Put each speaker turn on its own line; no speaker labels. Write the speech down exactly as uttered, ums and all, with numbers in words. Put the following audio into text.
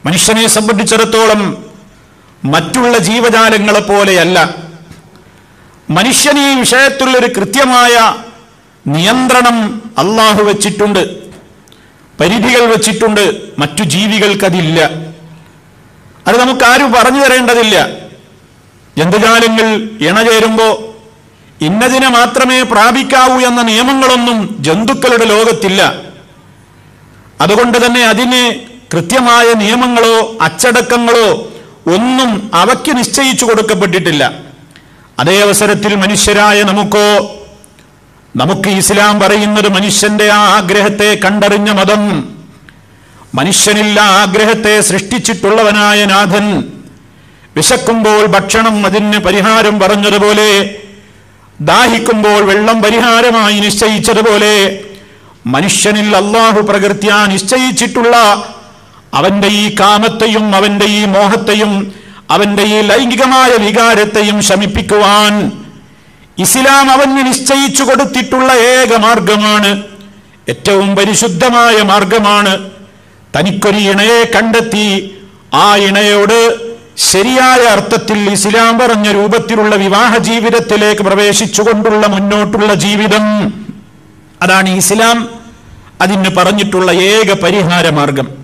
മനുഷ്യനെ സംബന്ധിച്ചിടത്തോളം മറ്റുള്ള ജീവജാലങ്ങളെ പോലെയല്ല. മനുഷ്യന് ഈ വിഷയത്തിലൊരു കൃത്യമായ നിയന്ത്രണം അള്ളാഹു വെച്ചിട്ടുണ്ട്, പരിധികൾ വെച്ചിട്ടുണ്ട്. മറ്റു ജീവികൾക്കതില്ല. അത് നമുക്കാരും പറഞ്ഞു തരേണ്ടതില്ല. ജന്തുജാലങ്ങൾ ഇണചേരുമ്പോ ഇന്നതിനെ മാത്രമേ പ്രാപിക്കാവൂ എന്ന നിയമങ്ങളൊന്നും ജന്തുക്കളുടെ ലോകത്തില്ല. അതുകൊണ്ട് തന്നെ അതിന് കൃത്യമായ നിയമങ്ങളോ അച്ചടക്കങ്ങളോ ഒന്നും അവയ്ക്ക് നിശ്ചയിച്ചു കൊടുക്കപ്പെട്ടിട്ടില്ല. അതേ അവസരത്തിൽ മനുഷ്യരായ നമുക്കോ, നമുക്ക് ഇസ്ലാം പറയുന്നത് മനുഷ്യന്റെ ആ ആഗ്രഹത്തെ കണ്ടറിഞ്ഞ മതം, മനുഷ്യനില്ല ആഗ്രഹത്തെ സൃഷ്ടിച്ചിട്ടുള്ളവനായ നാഥൻ, വിശക്കുമ്പോൾ ഭക്ഷണം അതിന് പരിഹാരം പറഞ്ഞതുപോലെ, ദാഹിക്കുമ്പോൾ വെള്ളം പരിഹാരമായി നിശ്ചയിച്ചതുപോലെ, മനുഷ്യനിൽ അള്ളാഹു പ്രകൃത്യാ നിശ്ചയിച്ചിട്ടുള്ള അവന്റെ ഈ കാമത്തെയും അവന്റെ ഈ മോഹത്തെയും അവന്റെ ഈ ലൈംഗികമായ വികാരത്തെയും ശമിപ്പിക്കുവാൻ ഇസ്ലാം അവന് നിശ്ചയിച്ചു കൊടുത്തിട്ടുള്ള ഏക മാർഗമാണ്, ഏറ്റവും പരിശുദ്ധമായ മാർഗമാണ്. തനിക്കൊരു ഇണയെ കണ്ടെത്തി ആ ഇണയോട് ശരിയായ അർത്ഥത്തിൽ ഇസ്ലാം പറഞ്ഞ രൂപത്തിലുള്ള വിവാഹ ജീവിതത്തിലേക്ക് പ്രവേശിച്ചുകൊണ്ടുള്ള മുന്നോട്ടുള്ള ജീവിതം, അതാണ് ഇസ്ലാം അതിന് പറഞ്ഞിട്ടുള്ള ഏക പരിഹാര മാർഗം.